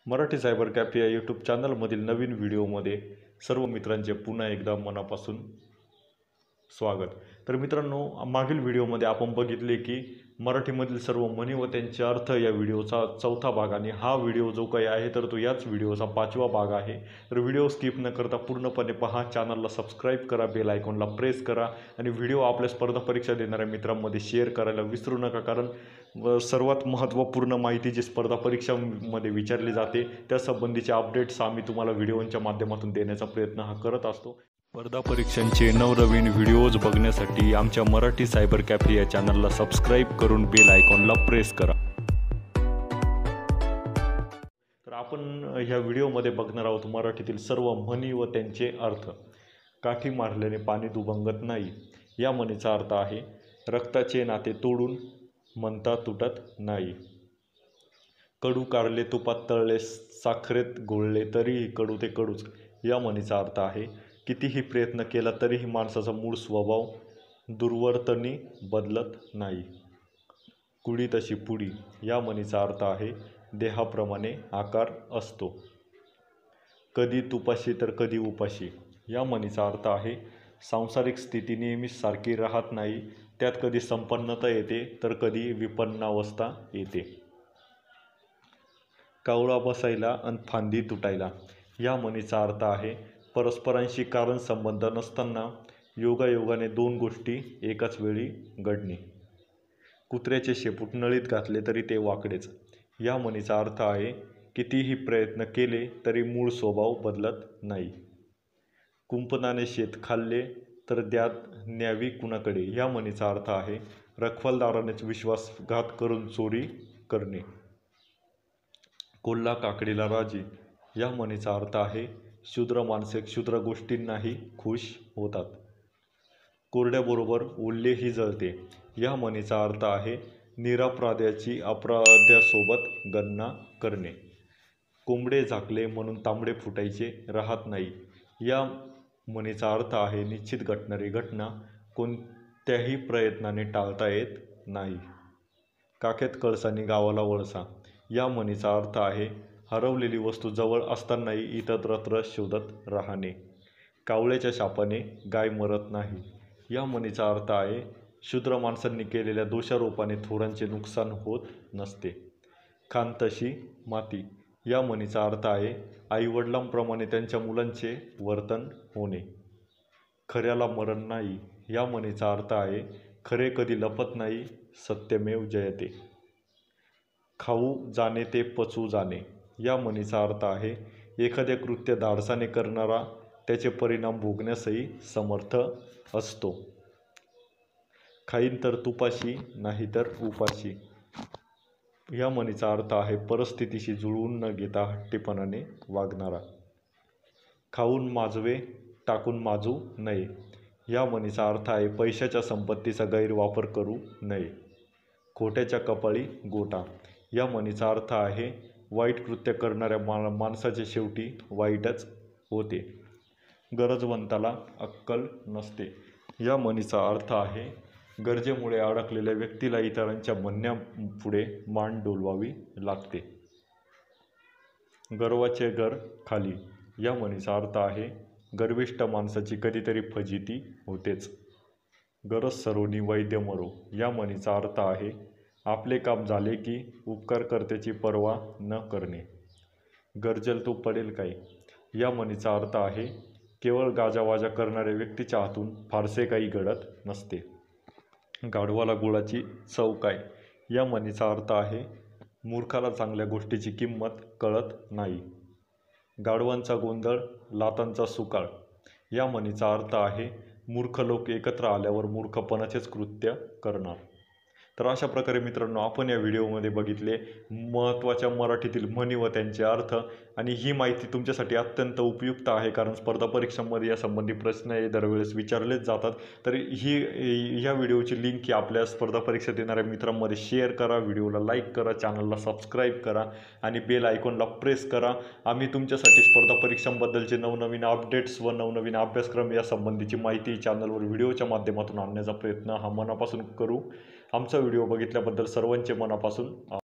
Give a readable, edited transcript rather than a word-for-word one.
Marathi cyber cafe या YouTube चॅनलमधील नवीन व्हिडिओमध्ये सर्व मित्रांचे पुन्हा एकदा मनापासून स्वागत। तर मित्रांनो, मागील व्हिडिओमध्ये आपण बघितले की मराठीमधील सर्व म्हणी व त्यांचे अर्थ या व्हिडिओचा चौथा भाग, आणि हा व्हिडिओ जो काही आहे तर तो याच व्हिडिओचा पाचवा भाग आहे। तर व्हिडिओ स्किप न करता पूर्णपणे पहा, चॅनलला सबस्क्राईब करा, बेल आयकॉनला प्रेस करा आणि व्हिडिओ आपल्या स्पर्धा परीक्षा देणाऱ्या मित्रांमध्ये शेअर करायला विसरू नका, कारण सर्वात महत्त्वपूर्ण माहिती जी स्पर्धा परीक्षांमध्ये विचारली जाते त्या संबंधीचे अपडेट्स आम्ही तुम्हाला व्हिडिओच्या माध्यमातून देण्याचा प्रयत्न हा करत असतो। स्पर्धा परीक्षांचे नवनवीन व्हिडिओज बघण्यासाठी आमच्या मराठी सायबर कॅफे या चॅनलला सबस्क्राईब करून बेल आयकॉनला प्रेस करा। तर आपण ह्या व्हिडिओमध्ये बघणार आहोत मराठीतील सर्व म्हणी व त्यांचे अर्थ। काठी मारल्याने पाणी दुभंगत नाही या म्हणीचा अर्थ आहे रक्ताचे नाते तोडून म्हणता तुटत नाही। कडू कारले तुपात तळले, साखरेत घोळले तरीही कडू ते कडूच या म्हणीचा अर्थ आहे कितीही प्रयत्न केला तरीही माणसाचा मूळ स्वभाव दुर्वर्तनी बदलत नाही। कुडी तशी पुडी या म्हणीचा अर्थ आहे देहाप्रमाणे आकार असतो। कधी तुपाशी तर कधी उपाशी या म्हणीचा अर्थ आहे सांसारिक स्थिती नेहमीच सारखी राहत नाही, त्यात कधी संपन्नता येते तर कधी विपन्नावस्था येते। कावळा बसायला आणि फांदी तुटायला या म्हणीचा अर्थ आहे परस्परांशी कारण संबंध नसताना योगायोगाने दोन गोष्टी एकाच वेळी घडणे। कुत्र्याचे शेपूट नळीत घातले तरी ते वाकडेच या म्हणीचा अर्थ आहे कितीही प्रयत्न केले तरी मूळ स्वभाव बदलत नाही। कुंपणाने शेत खाल्ले तर द्यात न्यावी कुणाकडे या म्हणीचा अर्थ आहे रखवालदारानेच विश्वासघात करून चोरी करणे। कोल्हा काकडीला राजी या म्हणीचा अर्थ आहे क्षुद्र माणसे क्षुद्र गोष्टींनाही खुश होतात। कोरड्याबरोबर ओल्लेही जळते या म्हणीचा अर्थ आहे निरपराध्याची अपराध्यासोबत गणना करणे। कोंबडे झाकले म्हणून तांबडे फुटायचे राहत नाही या म्हणीचा अर्थ आहे निश्चित घडणारी घटना कोणत्याही प्रयत्नाने टाळता येत नाही। काखेत कळसानी गावाला वळसा या म्हणीचा अर्थ आहे हरवलेली वस्तू जवळ असतानाही इतरत्र शोधत राहणे। कावळ्याच्या शापाने गाय मरत नाही या म्हणीचा अर्थ आहे शूद्र माणसांनी केलेल्या दोषारोपाने थोरांचे नुकसान होत नसते। खान तशी माती या म्हणीचा अर्थ आहे आईवडिलांप्रमाणे त्यांच्या मुलांचे वर्तन होणे। खऱ्याला मरण नाही या म्हणीचा अर्थ आहे खरे कधी लपत नाही, सत्यमेव जयते। खाऊ जाणे ते पचू जाणे या म्हणीचा अर्थ आहे एखादे कृत्य धाडसाने करणारा त्याचे परिणाम भोगण्यासही समर्थ असतो। खाईन तर तुपाशी नाही तर उपाशी या म्हणीचा अर्थ आहे परिस्थितीशी जुळवून न घेता हट्टीपणाने वागणारा। खाऊन माजवे टाकून माजू नये या म्हणीचा अर्थ आहे पैशाच्या संपत्तीचा गैरवापर करू नये। खोट्याच्या कपाळी गोटा या म्हणीचा अर्थ आहे वाईट कृत्य करणाऱ्या माणसाचे शेवटी वाईटच होते। गरजवंताला अक्कल नसते या म्हणीचा अर्थ आहे गरजेमुळे अडकलेल्या व्यक्तीला इतरांच्या म्हणण्यापुढे मान डोलवावी लागते। गर्वाचे घर खाली या म्हणीचा अर्थ आहे गर्विष्ठ माणसाची कधीतरी फजिती होतेच। गरज सरोनी वैद्य मरो या म्हणीचा अर्थ आहे आपले काम झाले की उपकारकर्त्याची पर्वा न करणे। गरजेल तो पडेल काय या म्हणीचा अर्थ आहे केवळ गाजावाजा करणाऱ्या व्यक्तीच्या हातून फारसे काही घडत नसते। गाढवाला गुळाची चव काय या म्हणीचा अर्थ आहे मूर्खाला चांगल्या गोष्टीची किंमत कळत नाही। गाढवांचा गोंधळ लातांचा सुकाळ या म्हणीचा अर्थ आहे मूर्ख लोक एकत्र आल्यावर मूर्खपणाचेच कृत्य करणार। तर अशा प्रकारे मित्रांनो, आपण या व्हिडिओमध्ये बघितले महत्त्वाच्या मराठीतील म्हणी व त्यांचे अर्थ, आणि ही माहिती तुमच्यासाठी अत्यंत उपयुक्त आहे कारण स्पर्धा परीक्षांमध्ये यासंबंधी प्रश्न हे दरवेळेस विचारलेच जातात। तर ह्या व्हिडिओची लिंक ही आपल्या स्पर्धा परीक्षा देणाऱ्या मित्रांमध्ये शेअर करा, व्हिडिओला लाईक करा, चॅनलला सबस्क्राईब करा आणि बेल आयकॉनला प्रेस करा। आम्ही तुमच्यासाठी स्पर्धा परीक्षांबद्दलचे नवनवीन अपडेट्स व नवनवीन अभ्यासक्रम यासंबंधीची माहिती चॅनलवर व्हिडिओच्या माध्यमातून आणण्याचा प्रयत्न हा मनापासून करू। आमचा व्हिडिओ बघितल्याबद्दल सर्वांचे मनापासून